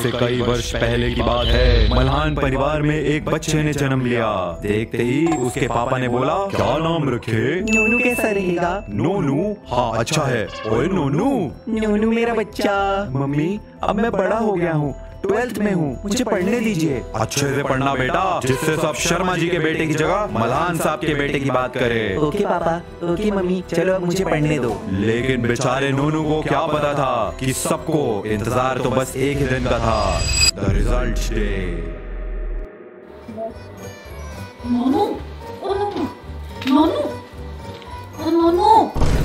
से कई वर्ष पहले की बात है। मल्हान परिवार में एक बच्चे ने जन्म लिया। देखते ही उसके पापा ने बोला, क्या नाम रखे? नोनू कैसा रहेगा? नोनू? हाँ अच्छा है। ओए नोनू। नोनू मेरा बच्चा। मम्मी अब मैं बड़ा हो गया हूँ, 12th में हूँ, मुझे पढ़ने दीजिए। अच्छे से पढ़ना बेटा, जिससे सब शर्मा जी के बेटे की जगह मल्हान साहब के बेटे की बात करे। ओके पापा, ओके मम्मी, चलो अब मुझे पढ़ने दो। लेकिन बेचारे नोनू को क्या पता था कि सबको इंतजार तो बस एक ही दिन का था, द रिजल्ट डे। नोनू, ओ नोनू, नोनू, ओ नोनू,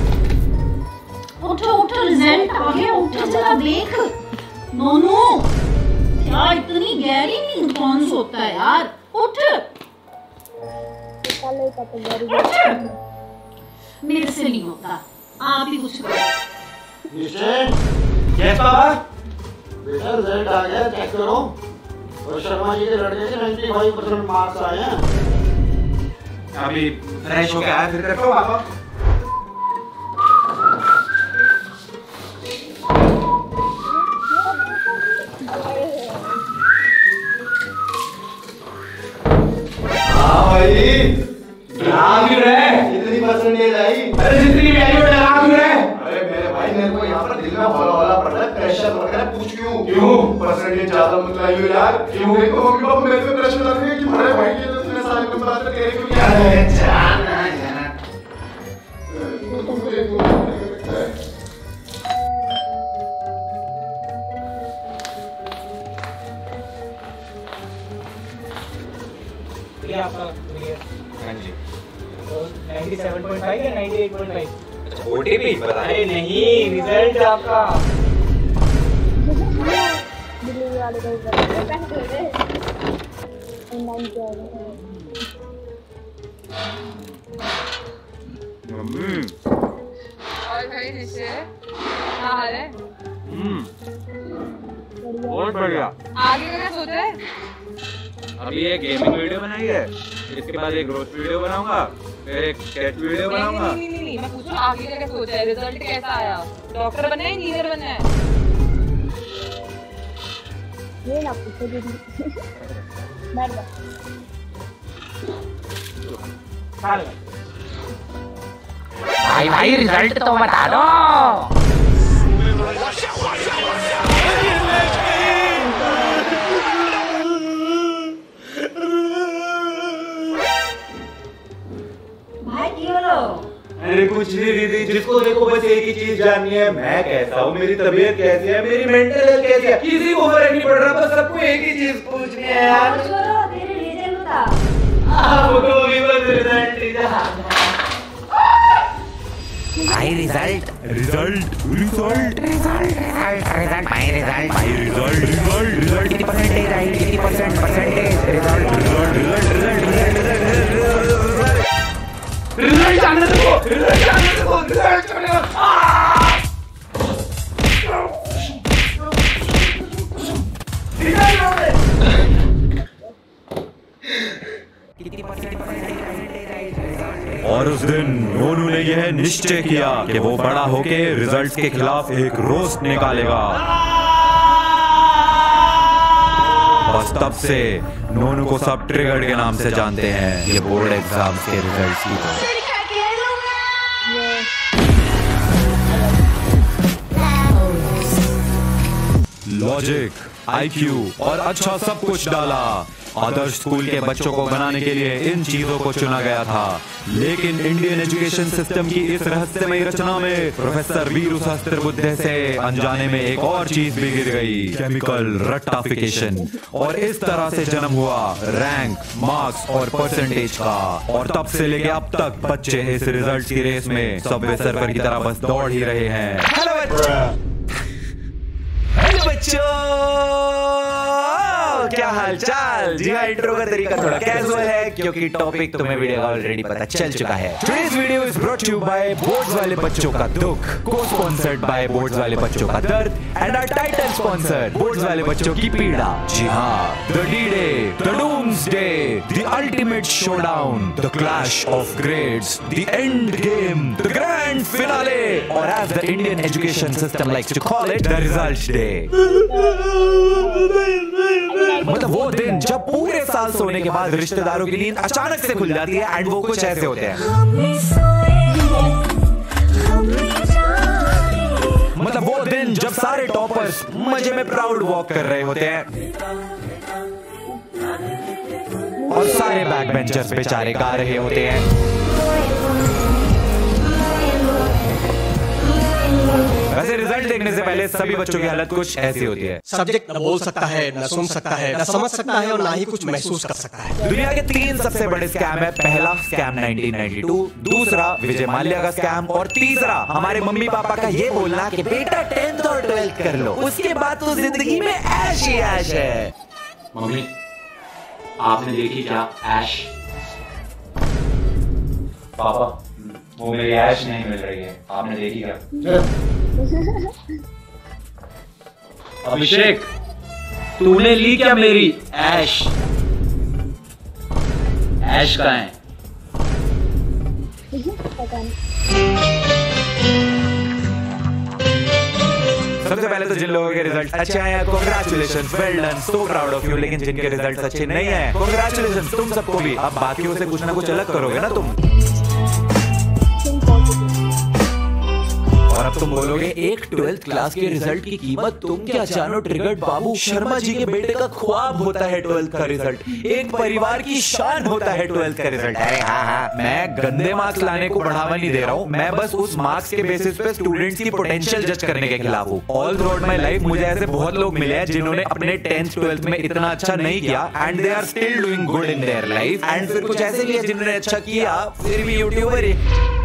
उठो उठो, रिजल्ट आ गया, उठो जरा देख। नोनू, यार इतनी गहरी नींद कौन सोता है यार? उठ उठ, मेरे से नहीं होता, आप ही कुछ करो। यस बाबा। बेटा रिजल्ट आ गया, चेक करो। और शर्मा जी के लड़के के 95% मार्क्स आए हैं। अभी फ्रेश हो गया है, फिर देखो पापा। कितनी परसेंटेज आई? अरे जितनी भी आई वो लगा क्यों रहे? अरे मेरे भाई, मेरे को यहाँ पर दिल में हौला हौला पड़ रहा है, प्रेशर पड़ रहा है। पूछ क्यों? परसेंटेज ज्यादा मत लाइयो यार। क्यों? देखो मम्मी पापा मेरे पे प्रेशर डाल रहे हैं कि हमारे भाई के तो इतने साल के बाद तेरे क्यों क्या है? जाना यार। ये आपका हाँ जी। 97.5 या 98.5? ओटीपी बता। अरे नहीं, रिजल्ट आपका। मम्मी। और भाई निश्चय क्या हाल है? बहुत बढ़िया। आगे का क्या सोचा है? अभी एक गेमिंग वीडियो बनाई है, इसके बाद एक रोस्ट वीडियो बनाऊंगा, फिर एक स्केच वीडियो बनाऊंगा। नहीं, मैं पूछूं आगे का क्या सोचा है? रिजल्ट कैसा आया? डॉक्टर बनना है, इंजीनियर बनना है? ये ना पूछो दीदी। बैठ जा। भाई रिजल्ट तो बता दो। अरे कुछ नहीं दीदी, जिसको देखो बस एक ही चीज जाननी है, मैं कैसा हूँ, मेरी तबीयत कैसी है, मेरी मेंटल हेल्थ कैसी है। किसी को फर्क नहीं पड़ रहा, बस सबको एक ही चीज पूछनी है यार। आपको भी बस रिजल्ट भाई रिजल्ट रिजल्ट रिजल्ट रिजल्ट भाई रिजल्ट भाई रिजल्ट रिजल्ट रिजल्ट कितनी परसेंटेज आई? कितनी परसेंटेज? रिजल्ट रिजल्ट आने दो, रिजल्ट आने दो, रिजल्ट आने दो। और उस दिन नोनू ने यह निश्चय किया कि वो बड़ा होके रिजल्ट्स के खिलाफ एक रोस्ट निकालेगा। बस तब से नोनू को सब ट्रिगर्ड के नाम से जानते हैं, ये बोर्ड एग्जाम्स के रिजल्ट्स की तो। लॉजिक, आईक्यू और अच्छा सब कुछ डाला। आदर्श स्कूल के बच्चों को बनाने के लिए इन चीजों को चुना गया था। लेकिन इंडियन एजुकेशन सिस्टम की इस रहस्यमयी रचना में प्रोफेसर वीरू सहस्त्रबुद्धे से अनजाने में एक और चीज भी गिर गई, केमिकल रट्टाफिकेशन। और इस तरह से जन्म हुआ रैंक, मार्क्स और परसेंटेज का। और तब से लेके अब तक बच्चे इस रिजल्ट की रेस में सबवे सर्फर की तरह बस दौड़ ही रहे हैं। हेलो बच्चों, क्या हाल चाल? जी हाँ, इंट्रो का तरीका थोड़ा कैजुअल है क्योंकि टॉपिक तुम्हें वीडियो का ऑलरेडी पता चल चुका है। Today's video is brought to you by boards वाले बच्चों का दुख, को स्पॉन्सर्ड बाय बोर्ड्स वाले बच्चों का दर्द and our title sponsor boards वाले बच्चों की पीड़ा। जी हाँ, the D-day, the doomsday, the ultimate showdown, the clash of grades, the end game, the grand finale, और as the Indian education system likes to call it, the results day. मतलब वो दिन जब पूरे साल सोने के बाद रिश्तेदारों की नींद अचानक से खुल जाती है एंड वो कुछ ऐसे होते हैं। मतलब वो दिन जब सारे टॉपर्स मजे में प्राउड वॉक कर रहे होते हैं और सारे बैक बेंचर्स बेचारे गा रहे होते हैं। वैसे रिजल्ट देखने से पहले सभी बच्चों की हालत कुछ ऐसी होती है। सब्जेक्ट न बोल सकता है, न सुन सकता है, न समझ सकता है और ना ही कुछ महसूस कर सकता है। दुनिया के 3 सबसे बड़े स्कैम है। पहला स्कैम 1992, दूसरा विजय माल्या का स्कैम और तीसरा हमारे मम्मी पापा का ये बोलना कि बेटा 10th और 12th कर लो, उसके बाद तो जिंदगी में ऐश ही ऐश है। मम्मी, आपने देखी क्या ऐश? पापा, वो मेरी ऐश नहीं मिल रही है, आपने देखी क्या? अभिषेक, तूने ली क्या मेरी ऐश? ऐश कहाँ है? पता नहीं। सबसे पहले तो जिन लोगों के रिजल्ट अच्छे आए हैं, congratulations, well done, so proud of you. लेकिन जिनके रिजल्ट अच्छे नहीं आए, कांग्रेचुलेशंस तुम सबको भी। अब बाकियों से कुछ ना कुछ अलग करोगे ना तुम। और अब तुम बोलोगे एक 12th क्लास के रिजल्ट की कीमत तुम क्या जानो ट्रिगर्ड बाबू। शर्मा जी के बेटे का ख्वाब होता है 12th का रिजल्ट, एक परिवार की शान होता है 12th का रिजल्ट। अरे हाँ, मैं गंदे मार्क्स लाने को बढ़ावा नहीं दे रहा हूँ, मैं बस उस मार्क्स के बेसिस पे स्टूडेंट्स की पोटेंशियल जज करने के खिलाफ हूँ। All throughout my life मुझे ऐसे बहुत लोग मिले हैं जिन्होंने अपने 10th 12th में इतना अच्छा नहीं किया and they are still doing good in their life. And फिर कुछ ऐसे भी है जिन्होंने अच्छा किया फिर भी यूट्यूबर ही।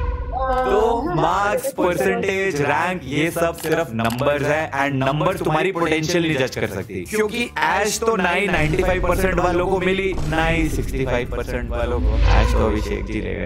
तो मार्क्स, परसेंटेज, रैंक ये सब सिर्फ नंबर्स है एंड नंबर्स तुम्हारी पोटेंशियल नहीं जज कर सकती। क्योंकि ऐश तो ना ही 95% वालों को मिली, ना ही 65% वालों को। ऐश तो अभिषेक जी लेगा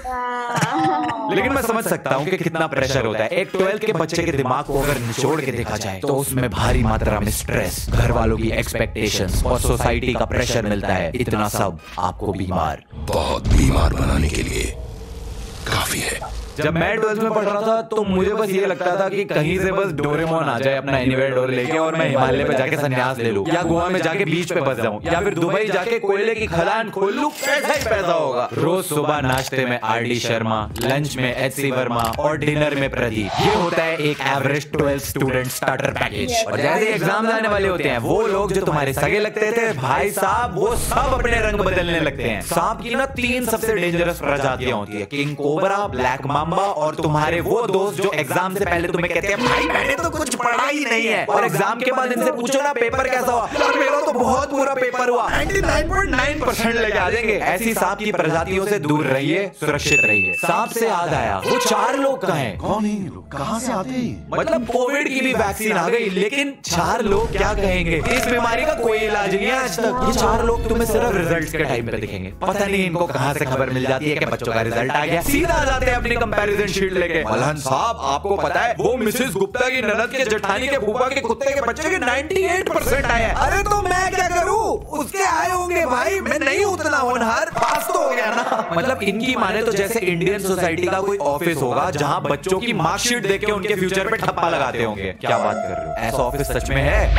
ना। लेकिन मैं समझ सकता हूँ कि कितना प्रेशर होता है। एक 12th के बच्चे के दिमाग को अगर निचोड़ के देखा जाए तो उसमें भारी मात्रा में स्ट्रेस, घर वालों की एक्सपेक्टेशंस और सोसाइटी का प्रेशर मिलता है। इतना सब आपको बीमार, बहुत बीमार बनाने के लिए काफी है। जब मैं 12th में पढ़ रहा था तो मुझे बस ये लगता था कि कहीं से बस डोरेमोन आ जाए अपना एनीवेयर डोर लेके और मैं हिमालय पे जाके संन्यास ले लूं, या गोवा में जाके बीच पे बस जाऊं, या फिर दुबई जाके कोयले की खदान खोल लूं। पैसा ही पैसा होगा। रोज सुबह नाश्ते में आर.डी. शर्मा, लंच में एच.सी. वर्मा और डिनर में प्रदीप। ये होता है एक average 12th student starter package. और जैसे एग्जाम आने वाले होते हैं, वो लोग जो तुम्हारे सगे लगते थे भाई साहब, वो सब अपने रंग बदलने लगते हैं। सांप की ना 3 सबसे डेंजरस प्रजातियां होती है, किंग कोबरा, ब्लैक माम्बा और तुम्हारे वो दोस्त जो एग्जाम से पहले तुम्हें कहते हैं भाई मैंने तो कुछ पढ़ा ही नहीं है, और एग्जाम के बाद इनसे पूछो ना पेपर कैसा हुआ, यार मेरा तो बहुत बुरा पेपर हुआ, 99.9% लेके आ जाएंगे। ऐसी सांप की प्रजातियों से दूर रहिए, सुरक्षित रहिए। सांप से याद आया, वो 4 लोग कहाँ हैं? कौन है ये लोग? कहाँ से आते हैं? मतलब कोविड की भी वैक्सीन आ गई, लेकिन 4 लोग क्या कहेंगे? इस बीमारी का कोई इलाज नहीं है आज तक। ये 4 लोग तुम्हें सिर्फ रिजल्ट्स के टाइम पे दिखेंगे। पता नहीं इनको कहाँ से खबर मिल जाती है कि बच्चों का रिजल्ट आ गया, सीधा आ जाते हैं अपनी कंपैरिजन शीट लेके। मलहन साहब, आपको पता है वो मिसेस गुप्ता की ननद के जेठानी के फूफा के कुत्ते के बच्चे के 98% आए हैं। अरे तो मैं क्या करूं? उसके आए होंगे भाई, मैं नहीं उतना होनहार, पास तो हो गया ना। मतलब इनकी माने तो जैसे इंडियन सोसाइटी का कोई ऑफिस होगा जहां बच्चों की मार्कशीट देख के उनके फ्यूचर पे ठप्पा लगाते होंगे। क्या बात कर रहे हो? ऐसा ऑफिस सच में है?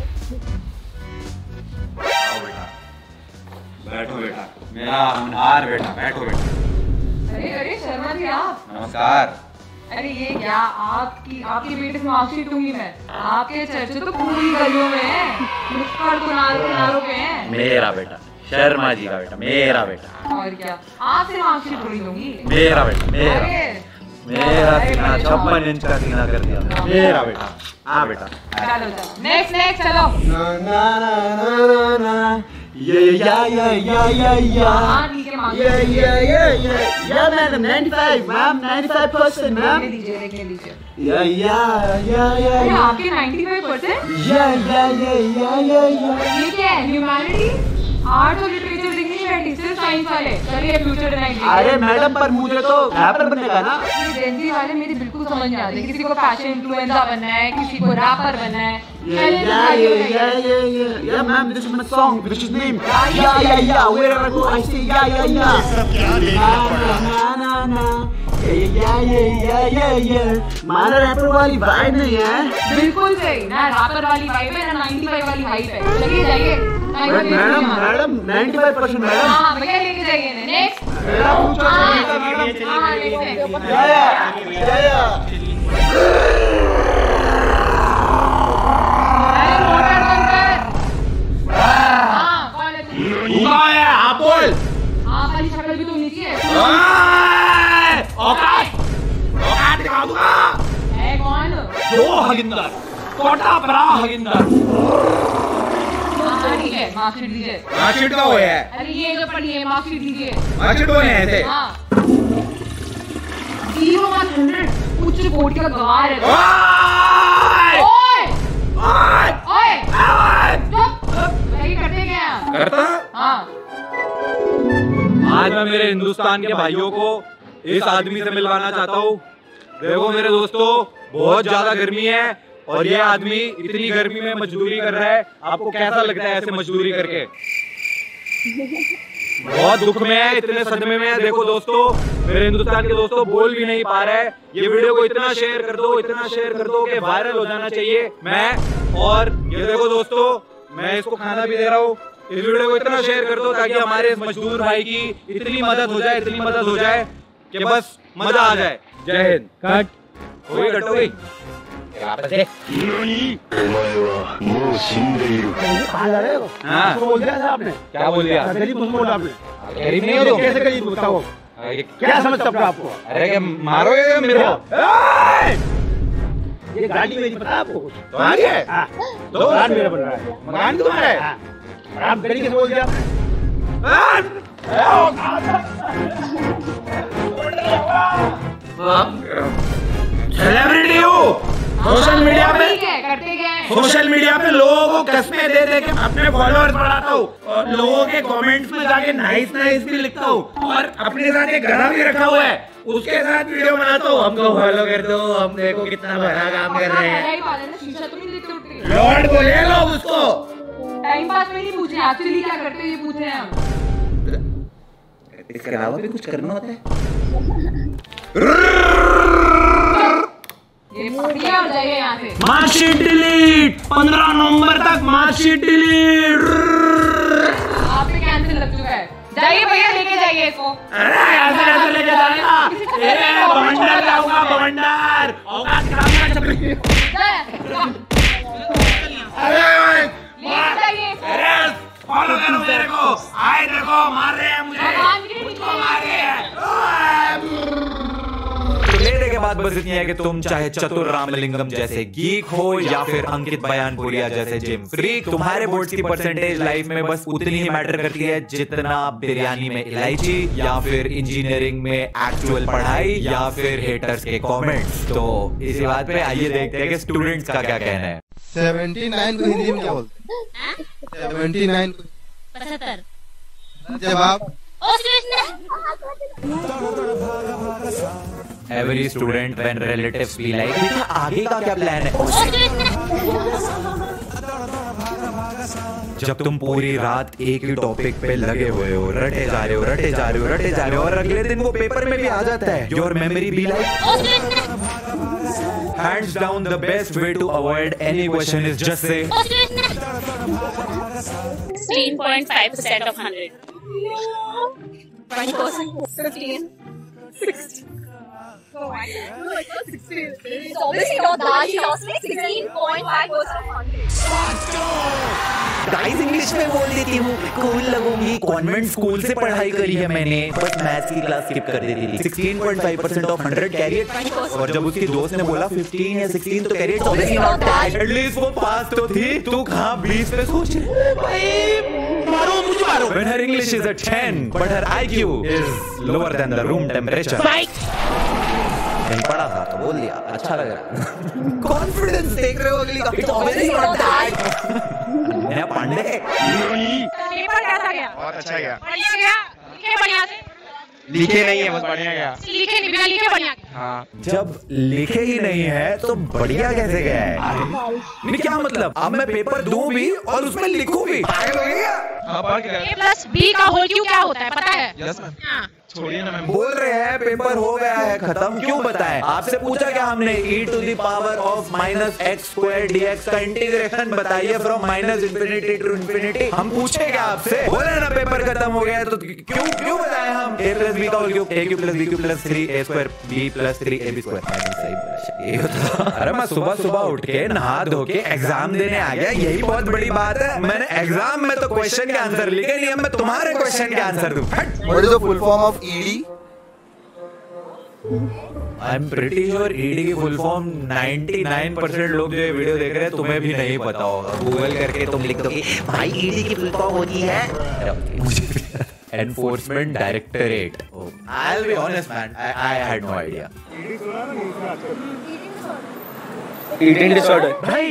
बैठो बेटा, मेरा होनहार बेटा, बैठो बेटा। अरे अरे शर्मा जी आप। नमस्कार। अरे ये क्या, आपकी बेटे से मार्कशीट दूंगी मैं। आपके चर्चे तो पूरी गलियों में है, नुक्कड़ किनारों पे हैं। मेरा बेटा, शर्मा जी का बेटा, मेरा बेटा। और क्या, आपसे मार्कशीट थोड़ी दूंगी। मेरा बेटा, मेरा सीना 56 इंच का सीना कर दिया मेरा बेटा। हाँ बेटा, चलो चलो नेक्स्ट चलो। Madam 95 ma'am, 95% ma'am. देख लीजिए। आपके 95%? ये क्या है, ह्यूमैनिटी, आर्ट और लिटरेचर दिखनी है, टीचर साइंस वाले। चलिए फ्यूचर डिजाइन। अरे मैडम पर मुझे तो रैपर बनने का ना। ये जेनजी वाले मेरी बिल्कुल समझ नहीं आते। किसी को फैशन इन्फ्लुएंसर बनना है, किसी को रैपर बनना है। Yeah, ma'am, this is my song, this is name. Yeah, wherever I go, I say yeah. ये माना रैपर वाली वाइब नहीं है। बिल्कुल सही ना, रैपर वाली वाइब है ना 95 वाली हाइप है। चलिए जाइए। Madam 95% madam. हाँ भैया लेके जाइए। नेक्स्ट आप बोल। आप वाली शक्ल भी तो नीचे है। औकात दिखा दूंगा। है कौन? दो हगिंदर, कोटा परा हगिंदर। ठीक है, मार्कशीट दीजिए। मार्कशीट का वो है। अरे ये जो पढ़िए मार्कशीट दीजिए। मार्कशीट कौन है ऐसे? हाँ 0-100 उच्च कोटि का गवाह है। करते क्या? करता? हाँ। आज मैं मेरे हिंदुस्तान के भाइयों को इस आदमी से मिलवाना चाहता हूँ। देखो मेरे दोस्तों, बहुत ज्यादा गर्मी है और ये आदमी इतनी गर्मी में मजदूरी कर रहा है। आपको कैसा लगता है ऐसे मजदूरी करके? बहुत दुख में है, इतने सदमे में है। देखो दोस्तों, मेरे हिंदुस्तान के दोस्तों बोल भी नहीं पा रहा है। ये वीडियो को इतना शेयर कर दो, इतना शेयर कर दो कि वायरल हो जाना चाहिए। और ये देखो दोस्तों, मैं इसको खाना भी दे रहा हूँ। इस वीडियो को इतना शेयर कर दो ताकि हमारे इस मजदूर भाई की इतनी मदद हो जाए, इतनी मदद हो जाए कि बस मजा आ जाए। जय हिंद। कट हो गई। हाँ बोल दिया था आपने। क्या बोल दिया? गरीब बोला आपने। गरीब नहीं हो तुम? कैसे गरीब बताओ? क्या समझते अपने आपको? अरे क्या मारोगे मेरे को? ये गाड़ी में पता आपको कुछ? तुम्हारी है? तो मकान मेरा बन रहा है। मकान तुम्हारा है? आप गरीब कैसे बोल दिया? सेलिब्रिटी हो सोशल मीडिया पे लोगों को कस्में दे दे के अपने फॉलोअर्स बढ़ाता हूँ और लोगों के कमेंट्स में जाके नाइस भी लिखता हूँ और अपने साथ एक गधा भी रखा हुआ है, उसके साथ वीडियो बनाता हूँ। हमको फॉलो कर दो, हम देखो कितना बड़ा काम कर रहे हैं। लॉर्ड बोले लोग उसको। टाइम पास में नहीं पूछ रहे, एक्चुअली क्या करते हैं ये पूछ रहे हैं हम। इसके अलावा भी कुछ करना होता है? ये बढ़िया हो जाइए यहाँ से। मार्कशीट डिलीट 15 नवंबर तक मार्कशीट डिलीट। आप पे कैंसिल लग चुका है। जाइए भैया लेके जाइए इसको। अरे ऐसे लेके जाएगा? बवंडर लाऊंगा, बवंडर। औकात खराब कर लेके जाइए। अरे फॉलो करो मेरे को। आए देखो मार रहे हैं मुझे, मुझको मार रहे हैं। लेने के बाद बस इतनी है कि तुम चाहे चतुर रामलिंगम जैसे गीक हो या फिर अंकित बयानपुरिया जैसे जिम फ्रीक, तुम्हारे बोर्ड्स की परसेंटेज लाइफ में बस उतनी ही मैटर करती है जितना बिरयानी में इलायची या फिर इंजीनियरिंग में एक्चुअल पढ़ाई या फिर हेटर्स के कमेंट्स। तो इसी बात पे आइए देखते हैं कि स्टूडेंट्स का क्या कहना है। 79 को हिंदी में क्या बोलते हैं? 79 को 75। जवाब Every student when relatives be like, बेटा आगे का क्या प्लान है? जब तुम पूरी रात एक ही टॉपिक पे लगे हुए हो, रटे जा रहे हो और अगले दिन वो पेपर में भी आ जाता है। Your memory be like, hands down the best way to avoid any question is just say 16.5% of 100. 20%. 15. 60. Oh my God. 16. It's obviously not that. She lost me 16.5% of 100. Guys English में बोल देती हूँ, cool लगूंगी। Convent school से पढ़ाई करी है मैंने, बस मैथ्स की क्लास स्किप कर देती थी। 16.5% ऑफ 100 कैरियर। और जब उसकी दोस्त ने बोला 15 या 16 तो career obviously not that. At least वो पास तो थी, तू कहाँ 20 पे सोच भाई। मारो मुझे मारो। When her English is a 10 but her IQ is lower than the room temperature. कहीं पढ़ा था तो बोल दिया, अच्छा लग रहा। कॉन्फिडेंस देख रहे हो अगली का? It's obviously not that. मैं पांडे। पेपर कैसा गया? बहुत अच्छा गया। बढ़िया गया। लिखे बढ़िया से? लिखे नहीं है, बस बढ़िया गया। लिखे नहीं, बिना लिखे बढ़िया। हाँ। जब लिखे ही नहीं है तो बढ़िया कैसे गया है? नहीं क्या मतलब, अब मैं पेपर दूं भी और उसमें लिखूं भी? A प्लस B का होल क्यों क्या होता है पता है? Yes ma'am. छोड़िए ना मैम। बोल रहे हैं पेपर हो गया है खत्म, क्यों बताएं? आपसे पूछा क्या हमने? e to the power of minus x square dx का इंटीग्रेशन बताइए from minus infinity to infinity. हम पूछे क्या आपसे? बोले ना पेपर खत्म हो गया तो क्यों बताएं हम? a प्लस b का whole cube, a cube plus b cube plus 3a square b plus 3ab square. सही बोला। अरे मैं सुबह सुबह उठ के नहा धो के एग्जाम देने आ गया, यही बहुत बड़ी बात है। मैंने एग्जाम में तो क्वेश्चन के आंसर लिखे नहीं, मैं तुम्हारे क्वेश्चन के आंसर दूं। What is the full form of ED? I am pretty sure ED की फुल फॉर्म 99% लोग जो ये वीडियो देख रहे हैं तुम्हें भी नहीं पता होगा। गूगल करके तुम लिख दोगे भाई ईडी की फुल फॉर्म होती है enforcement directorate. I will be honest man, I had no idea. Eating disorder.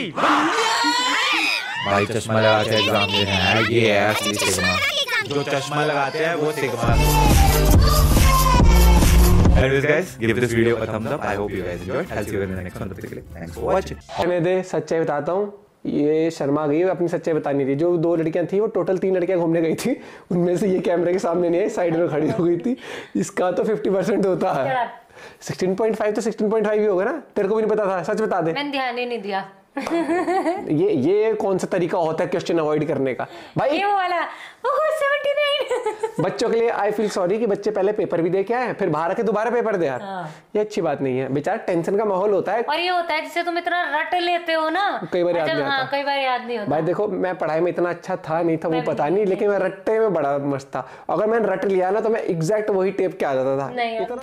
भाई चश्मा लगा के एग्जाम देने हैं, ये है असली सिग्मा। जो चश्मा लगाते हैं वो sigma. Anyways guys, give this video a thumbs up. I hope you guys enjoyed. I'll see you in the next one. Thanks for watching. मैं दे सच्चाई बताता हूँ, ये शर्मा गई, अपनी सच्चाई बतानी थी। जो 2 लड़कियां थी वो टोटल 3 लड़कियां घूमने गई थी, उनमें से ये कैमरे के सामने नहीं आई, साइड में खड़ी हो गई थी। इसका तो 50% होता है। 16.5 तो 16.5 ही होगा ना? तेरे को भी नहीं पता था? सच बता दे। मैंने ध्यान ही नहीं दिया। ये कौन सा तरीका होता है क्वेश्चन अवॉइड करने का भाई? ये वाला 79। बच्चों के लिए आई फील सॉरी कि बच्चे पहले पेपर भी दे के आए फिर बाहर आके दोबारा पेपर दे यार। ये अच्छी बात नहीं है, बेचारा टेंशन का माहौल होता है। और ये होता है जिससे तुम इतना रट लेते हो ना, कई बार याद नहीं आता। कई बार याद नहीं होता। भाई देखो मैं पढ़ाई में इतना अच्छा था नहीं था वो पता नहीं, लेकिन मैं रट्टे में बड़ा मस्त था। अगर मैंने रट लिया ना तो मैं एग्जैक्ट वही टेप के आ जाता था।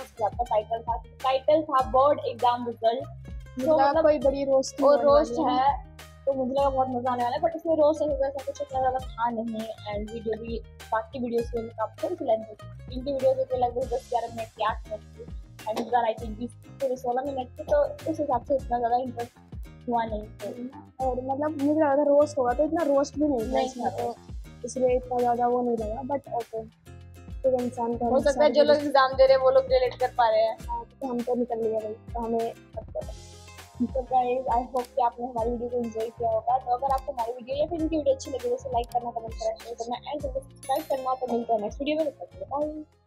टाइटल था बोर्ड एग्जाम रिजल्ट, तो मतलब कोई बड़ी रोस्ट और रोस्ट है, तो मुझे लगा बहुत मजा आने वाला है। बट इसमें रोस्ट ऐसा कुछ इतना ज्यादा था नहीं, एंड वीडियो भी बाकी वीडियोस के काफी थोड़ी सी लेंथ थी। इनकी वीडियो जो लगभग 10-11 मिनट की 8 मिनट की, एंड इधर आई थिंक 20-16 मिनट की, तो उस हिसाब से इतना ज्यादा इंटरेस्ट हुआ नहीं। और मतलब मुझे लगा था रोस्ट होगा, तो इतना रोस्ट भी नहीं था, तो इसलिए इतना ज्यादा वो नहीं लगा। बट ओके, तो इंसान का हो सकता है जो लोग एग्जाम दे रहे हैं वो लोग रिलेट कर पा रहे हैं, तो हम तो निकल लिए भाई, तो हमें तो गाइस आई होप कि आपने हमारी वीडियो को एंजॉय किया होगा। तो अगर आपको हमारी वीडियो या फिर इनकी वीडियो अच्छी लगी तो लाइक करना, कमेंट करना, शेयर करना एंड सब्सक्राइब करना। तो मिलते हैं नेक्स्ट वीडियो में, तब तक के लिए बाय।